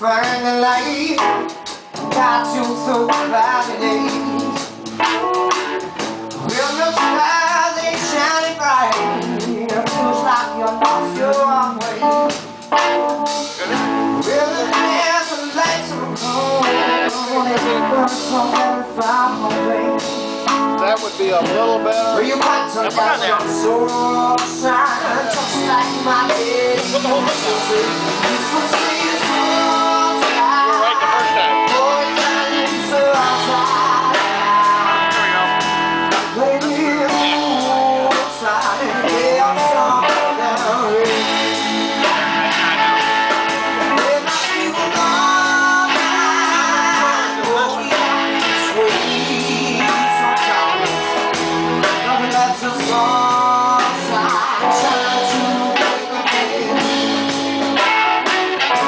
find the light, got you through the valley days. Well, the stars ain't shining bright, it feels like you lost your own way. Well, there's a lights of home, it burns so very far away. That would be a little better. Well, you got to have your soul side, just like my head. Put the whole thing down. You so sweet, soul side. You're right the first time. Boy, you so outside. Baby, outside, yeah, I'm somewhere down here. When I feel all mine, oh yeah, sweet sometimes. Nothing that's a sunshine, shine to make a day.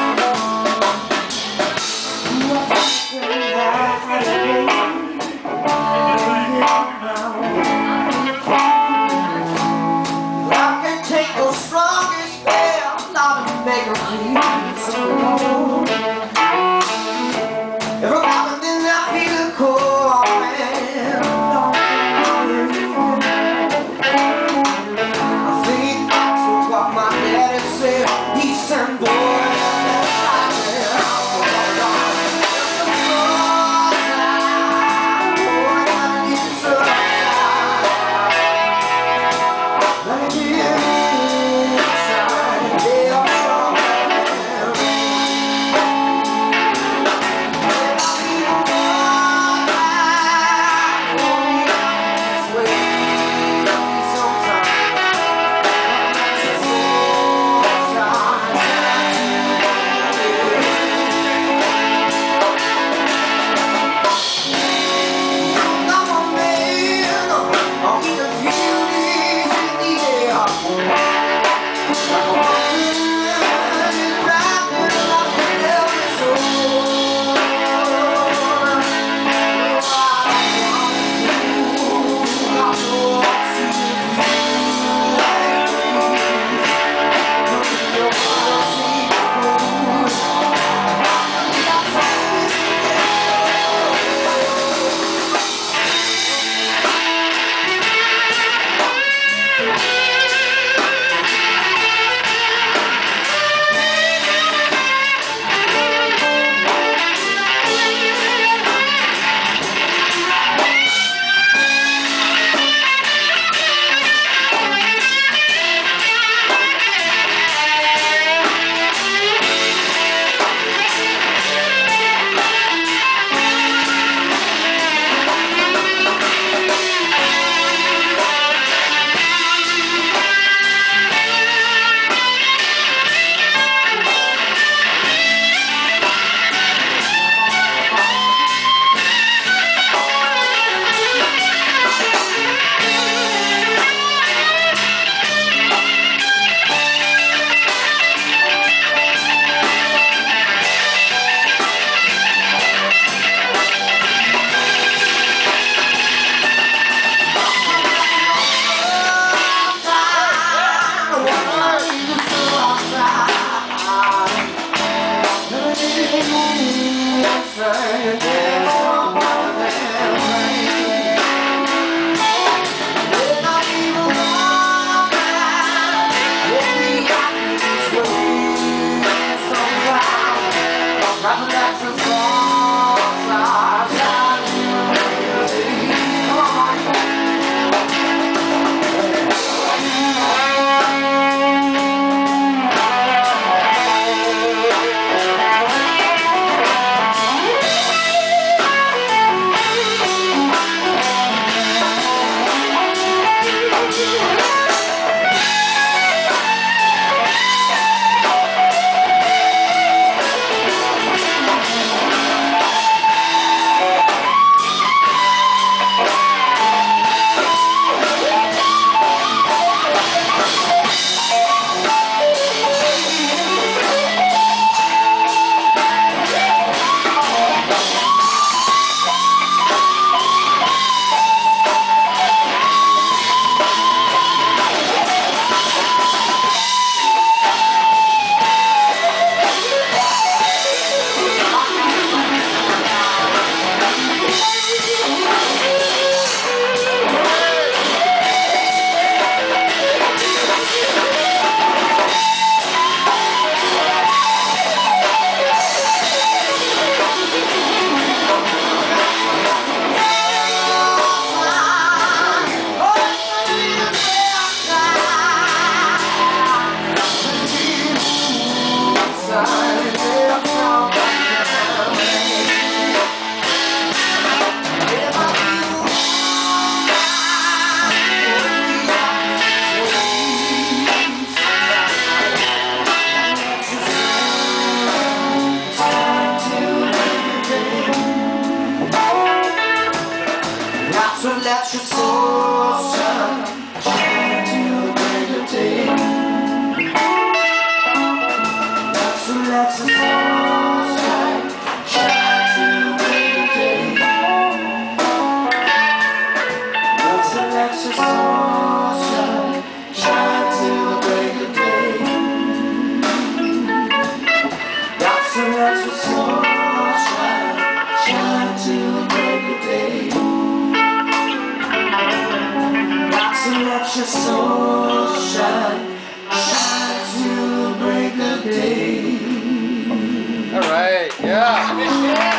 Hey, yeah.